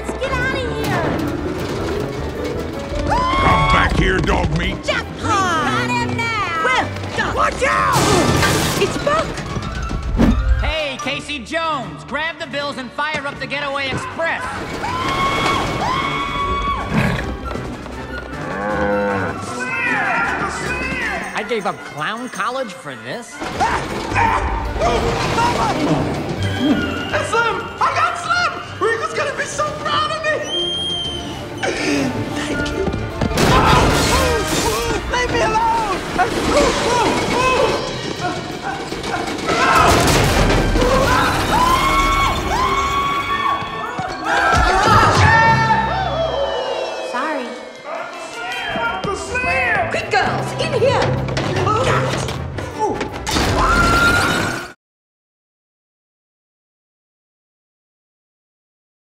Let's get out of here! Come back here, dog meat. Jackpot! Got him now! Well, Watch out! it's Buck! Hey, Casey Jones, grab the bills and fire up the Getaway Express. I gave up clown college for this? Slim! I got Slim!